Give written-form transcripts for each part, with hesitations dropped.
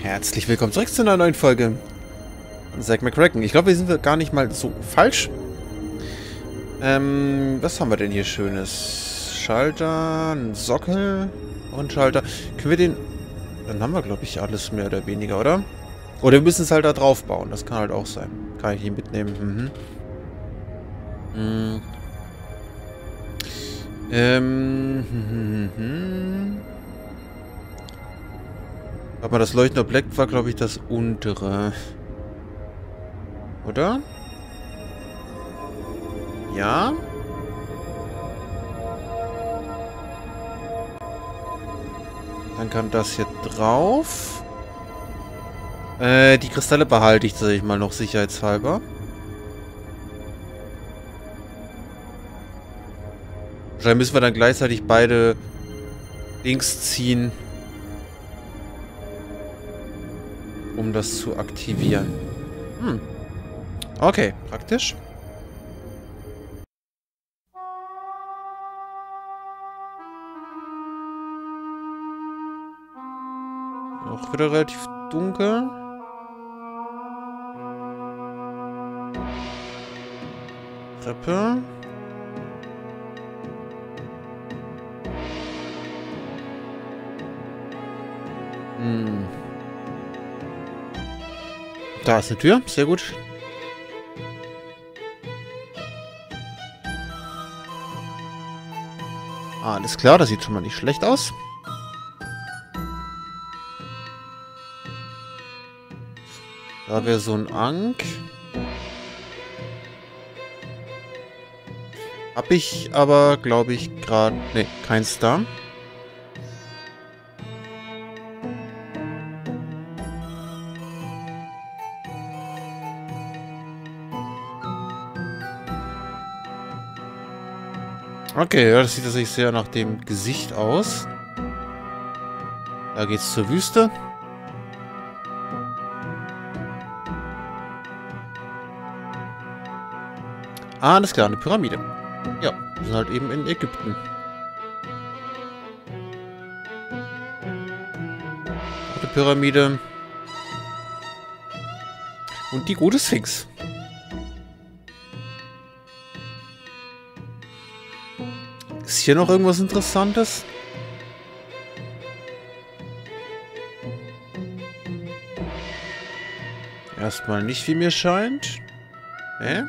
Herzlich willkommen zurück zu einer neuen Folge Zack McCracken. Ich glaube, wir sind gar nicht mal so falsch. Was haben wir denn hier Schönes? Schalter, ein Sockel und Schalter. Können wir den... Dann haben wir, glaube ich, alles mehr oder weniger, oder? Oder wir müssen es halt da drauf bauen. Das kann halt auch sein. Kann ich ihn mitnehmen. Aber das leuchtende Objekt war, glaube ich, das untere. Oder? Ja? Dann kann das hier drauf. Die Kristalle behalte ich, sag ich mal, noch sicherheitshalber. Wahrscheinlich müssen wir dann gleichzeitig beide Links ziehen, um das zu aktivieren. Okay, praktisch. Auch wieder relativ dunkel. Treppe. Da ist eine Tür, sehr gut. Alles klar, das sieht schon mal nicht schlecht aus. Da wäre so ein Ank. Hab ich aber, glaube ich, gerade... Ne, keins da. Okay, ja, das sieht tatsächlich sehr nach dem Gesicht aus. Da geht's zur Wüste. Ah, alles klar, eine Pyramide. Ja, wir sind halt eben in Ägypten. Eine Pyramide. Und die gute Sphinx. Ist hier noch irgendwas Interessantes? Erstmal nicht, wie mir scheint. Hä?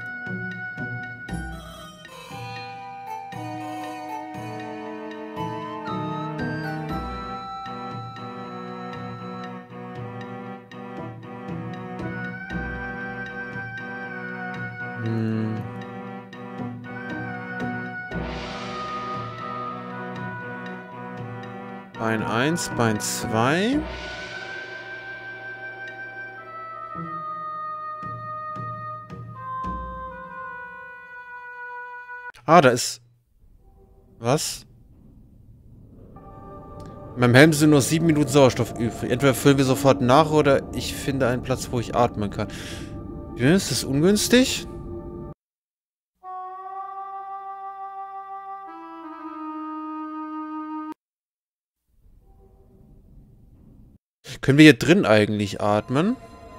Bein 1, Bein 2. Ah, da ist... Was? In meinem Helm sind nur 7 Minuten Sauerstoff übrig. Entweder füllen wir sofort nach oder ich finde einen Platz, wo ich atmen kann. Ist das ungünstig? Können wir hier drin eigentlich atmen?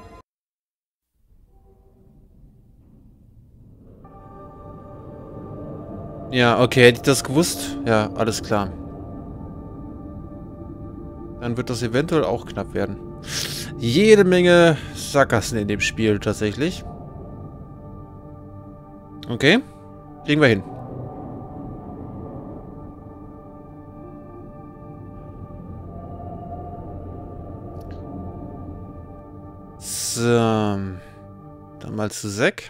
Ja, okay, hätte ich das gewusst? Ja, alles klar. Dann wird das eventuell auch knapp werden. Jede Menge Sackgassen in dem Spiel tatsächlich. Okay, kriegen wir hin. So. Dann mal zu Zack.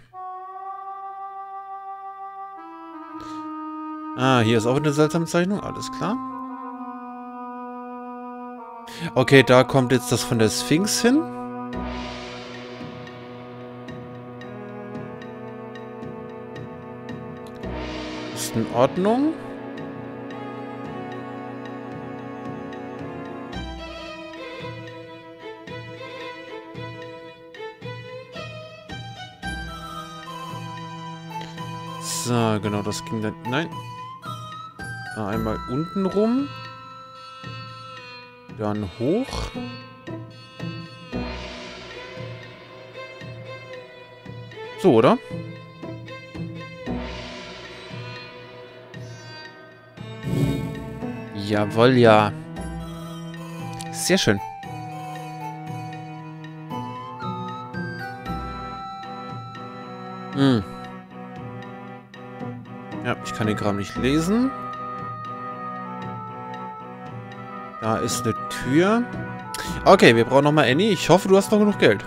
Ah, hier ist auch eine seltsame Zeichnung. Alles klar. Okay, da kommt jetzt das von der Sphinx hin. Ist in Ordnung. So, genau, das ging dann... Nein. Einmal unten rum. Dann hoch. So, oder? Jawohl, ja. Sehr schön. Hm. Ja, ich kann den Kram nicht lesen. Da ist eine Tür. Okay, wir brauchen nochmal Annie. Ich hoffe, du hast noch genug Geld.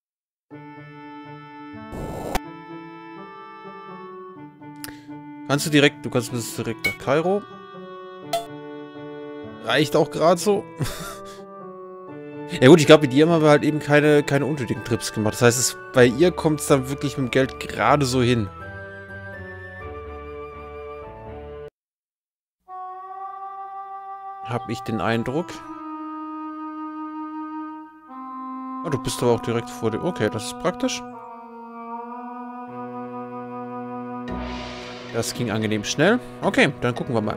Du kannst bis direkt nach Kairo. Reicht auch gerade so. Ja gut, ich glaube, mit ihr haben wir halt eben keine unnötigen Trips gemacht. Das heißt, bei ihr kommt es dann wirklich mit dem Geld gerade so hin. Hab ich den Eindruck. Oh, du bist aber auch direkt vor dem... Okay, das ist praktisch. Das ging angenehm schnell. Okay, dann gucken wir mal.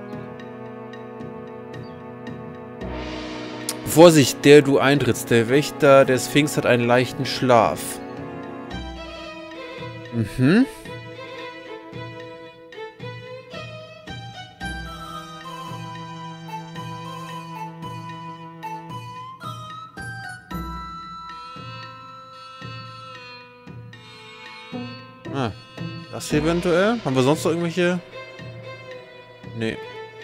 Vorsicht, der du eintrittst. Der Wächter der Sphinx hat einen leichten Schlaf. Mhm. Ah, das hier eventuell? Haben wir sonst noch irgendwelche... Nee.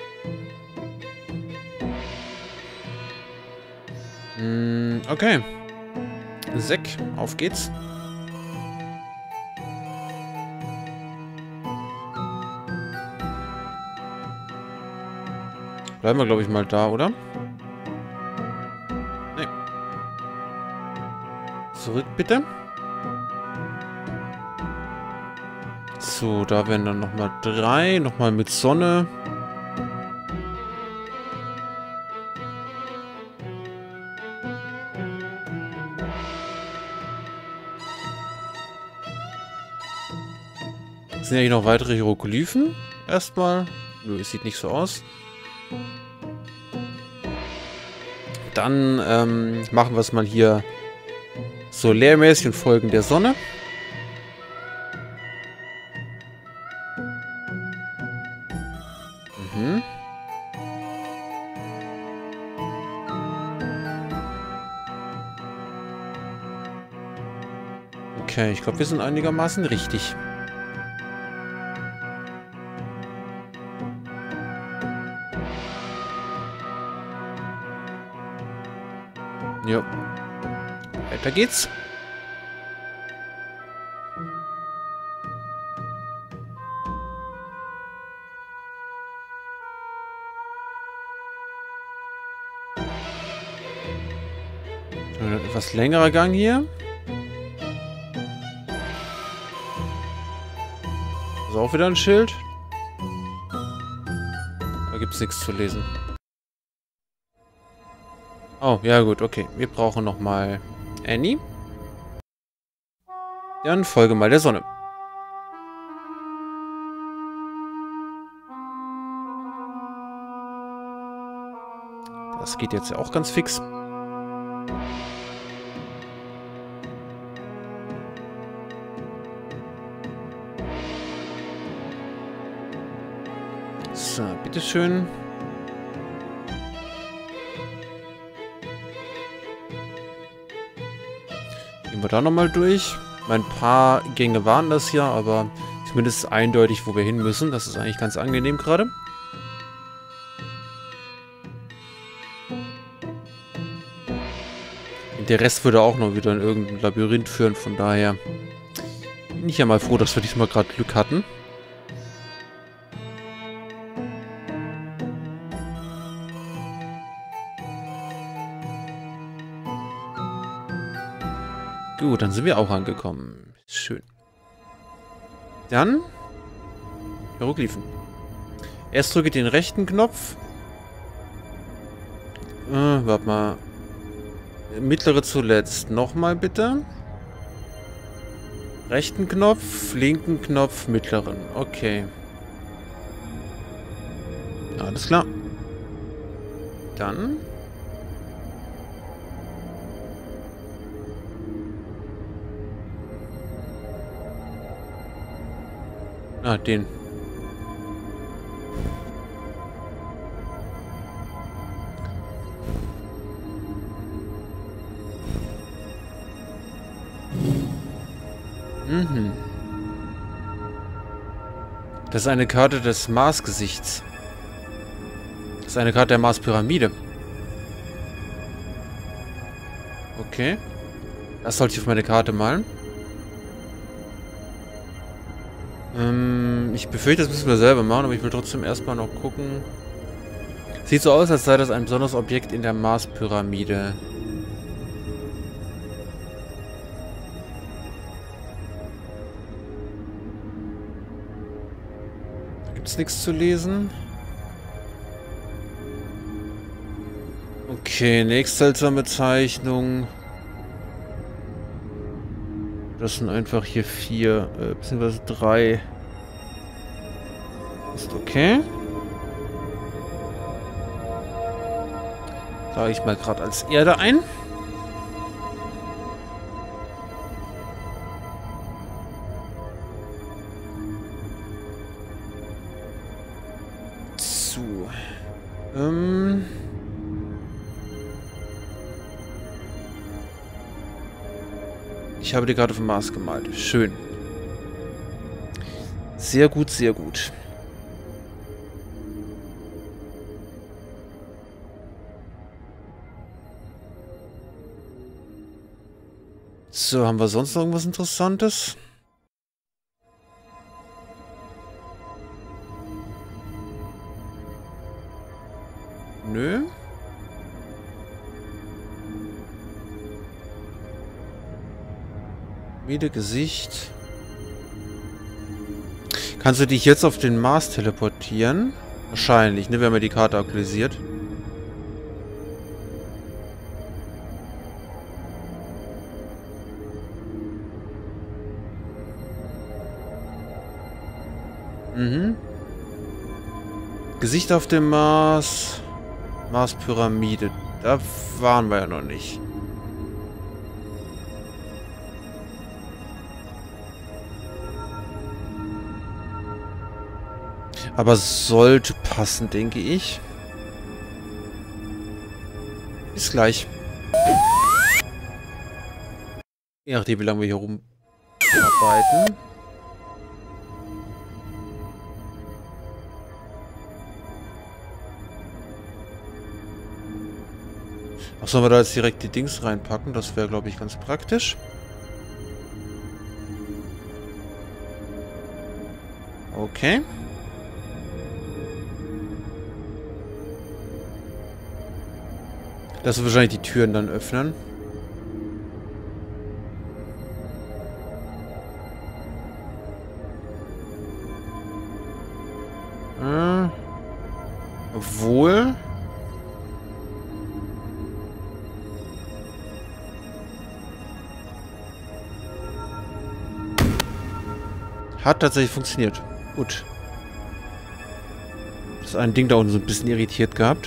Okay. Sek, auf geht's. Bleiben wir, glaube ich, mal da, oder? Nee. Zurück, bitte. So, da wären dann nochmal 3. Nochmal mit Sonne. Sind ja hier noch weitere Hieroglyphen? Erstmal. Nö, es sieht nicht so aus. Dann machen wir es mal hier so leermäßig und folgen der Sonne. Mhm. Okay, ich glaube, wir sind einigermaßen richtig. Jo. Weiter geht's. Ein etwas längerer Gang hier. Ist auch wieder ein Schild. Da gibt's nichts zu lesen. Oh, ja gut, okay. Wir brauchen nochmal Annie. Dann folge mal der Sonne. Das geht jetzt ja auch ganz fix. So, bitteschön. Gehen wir da nochmal durch. Ein paar Gänge waren das ja, aber zumindest eindeutig, wo wir hin müssen. Das ist eigentlich ganz angenehm gerade. Der Rest würde auch noch wieder in irgendein Labyrinth führen, von daher bin ich ja mal froh, dass wir diesmal gerade Glück hatten. Gut, dann sind wir auch angekommen. Schön. Dann Hieroglyphen. Erst drücke den rechten Knopf. Warte mal. Mittlere zuletzt. Nochmal bitte. Rechten Knopf, linken Knopf, mittleren. Okay. Alles klar. Dann... Ah, den. Mhm. Das ist eine Karte des Marsgesichts. Das ist eine Karte der Marspyramide. Okay. Das sollte ich auf meine Karte malen. Ich befürchte, das müssen wir selber machen, aber ich will trotzdem erstmal noch gucken. Sieht so aus, als sei das ein besonderes Objekt in der Marspyramide. Gibt es nichts zu lesen? Okay, nächste seltsame Zeichnung. Das sind einfach hier 4, beziehungsweise 3. Ist okay. Trage ich mal gerade als Erde ein. So. Ich habe die Karte vom Mars gemalt. Schön. Sehr gut, sehr gut. So, haben wir sonst noch irgendwas Interessantes? Nö. Wieder Gesicht. Kannst du dich jetzt auf den Mars teleportieren? Wahrscheinlich, ne? Wir haben ja die Karte aktualisiert. Mhm. Gesicht auf dem Mars. Marspyramide. Da waren wir ja noch nicht. Aber sollte passen, denke ich. Bis gleich. Je nachdem, wie lange wir hier rumarbeiten. Ach, sollen wir da jetzt direkt die Dings reinpacken? Das wäre, glaube ich, ganz praktisch. Okay. Das wird wahrscheinlich die Türen dann öffnen. Obwohl... Hat tatsächlich funktioniert. Gut. Das ein Ding da unten so ein bisschen irritiert gehabt.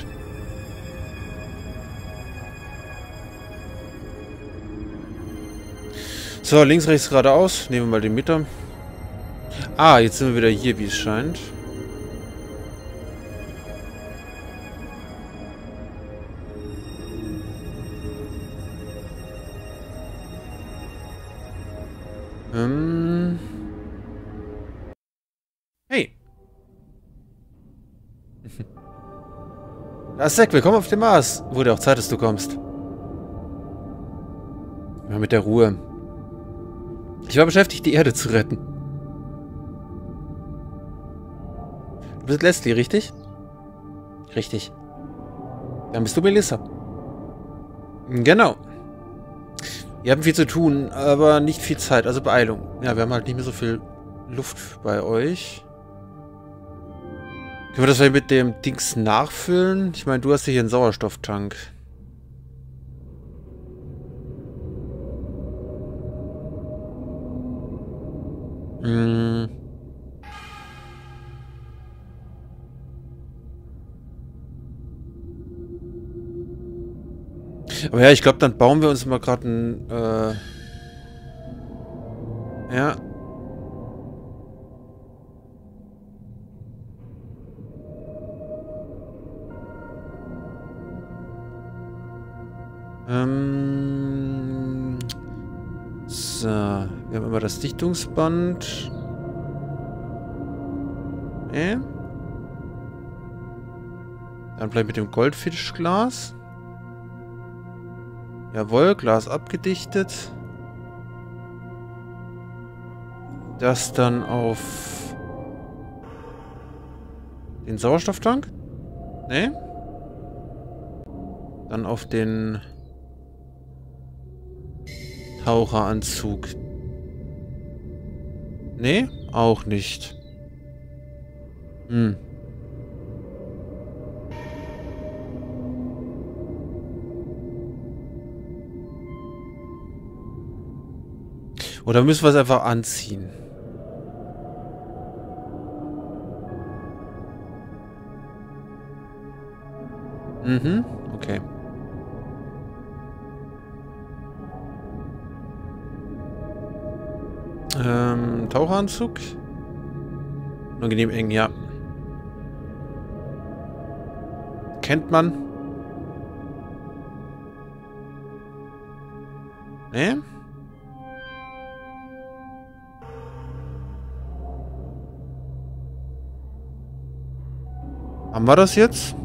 So, links, rechts, geradeaus. Nehmen wir mal den Meter. Ah, jetzt sind wir wieder hier, wie es scheint. Hey. Da ist Zack, willkommen auf dem Mars. Wurde auch Zeit, dass du kommst. Ja, mit der Ruhe. Ich war beschäftigt, die Erde zu retten. Du bist Leslie, richtig? Richtig. Dann bist du Melissa. Genau. Wir haben viel zu tun, aber nicht viel Zeit, also Beeilung. Ja, wir haben halt nicht mehr so viel Luft bei euch. Können wir das vielleicht mit dem Dings nachfüllen? Ich meine, du hast hier einen Sauerstofftank. Aber ja, ich glaube, dann bauen wir uns mal gerade ein... ja. So, wir haben immer das Dichtungsband. Dann vielleicht mit dem Goldfischglas. Jawohl, Glas abgedichtet. Das dann auf den Sauerstofftank. Ne? Dann auf den Taucheranzug. Ne? Auch nicht. Oder müssen wir es einfach anziehen? Okay. Taucheranzug. Unangenehm eng, ja. Kennt man. Ne? Haben wir das jetzt?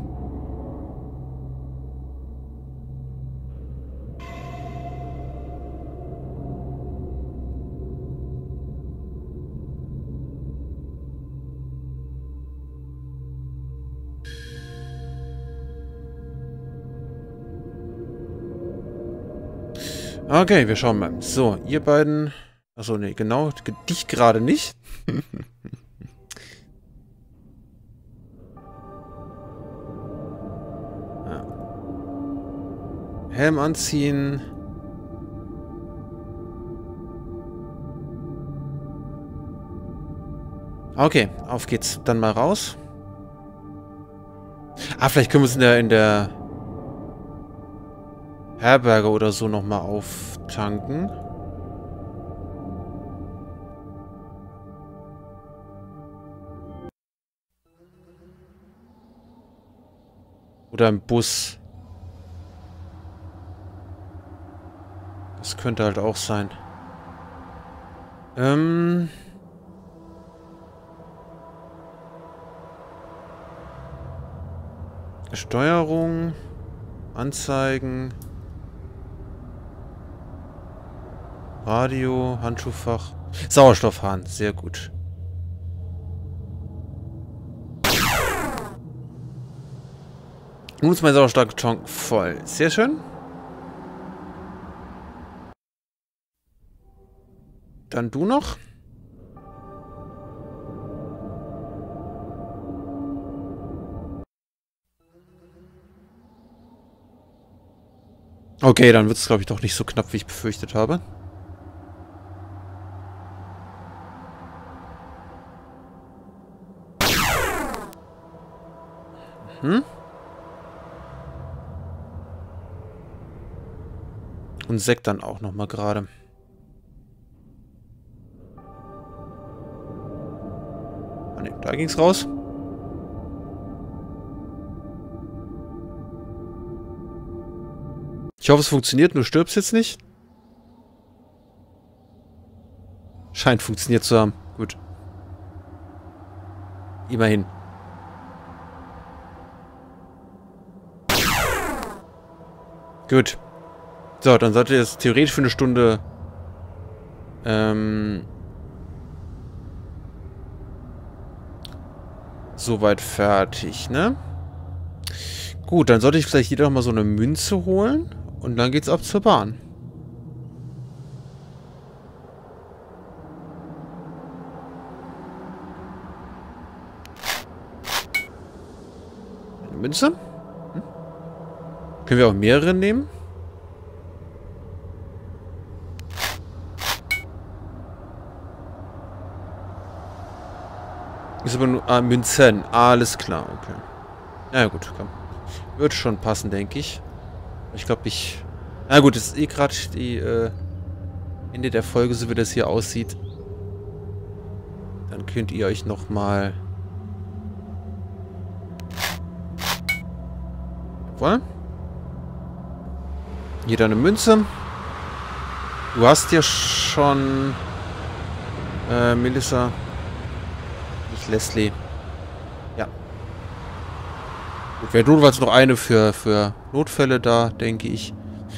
Okay, wir schauen mal. So, ihr beiden... Achso, nee, genau. Dich gerade nicht. Ja. Helm anziehen. Okay, auf geht's. Dann mal raus. Ah, vielleicht können wir es in der Herberge oder so nochmal auftanken. Oder im Bus. Das könnte halt auch sein. Steuerung. Anzeigen. Radio, Handschuhfach. Sauerstoffhahn, sehr gut. Nun ist mein Sauerstofftank voll. Sehr schön. Dann du noch. Okay, dann wird es, glaube ich, doch nicht so knapp, wie ich befürchtet habe. Und Sekt dann auch nochmal gerade. Ah ne, da ging's raus. Ich hoffe, es funktioniert, du stirbst jetzt nicht. Scheint funktioniert zu haben. Gut. Immerhin. Gut. So, dann sollte es theoretisch für eine Stunde soweit fertig, ne? Gut, dann sollte ich vielleicht jeder noch mal so eine Münze holen und dann geht's ab zur Bahn. Eine Münze? Können wir auch mehrere nehmen? Ist aber nur... Münzen. Alles klar, okay. Na ja, gut, komm. Wird schon passen, denke ich. Ich glaube, na gut, es ist eh gerade die Ende der Folge, so wie das hier aussieht. Dann könnt ihr euch nochmal... Jawohl. Jeder eine Münze. Du hast ja schon... Melissa. Nicht Leslie. Ja. Gut, wäre notfalls noch eine für Notfälle da, denke ich.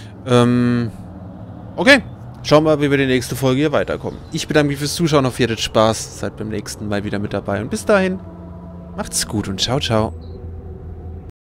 Okay. Schauen wir mal, wie wir die nächste Folge hier weiterkommen. Ich bedanke mich fürs Zuschauen. Hoffe, ihr hattet Spaß. Seid beim nächsten Mal wieder mit dabei. Und bis dahin, macht's gut und ciao, ciao.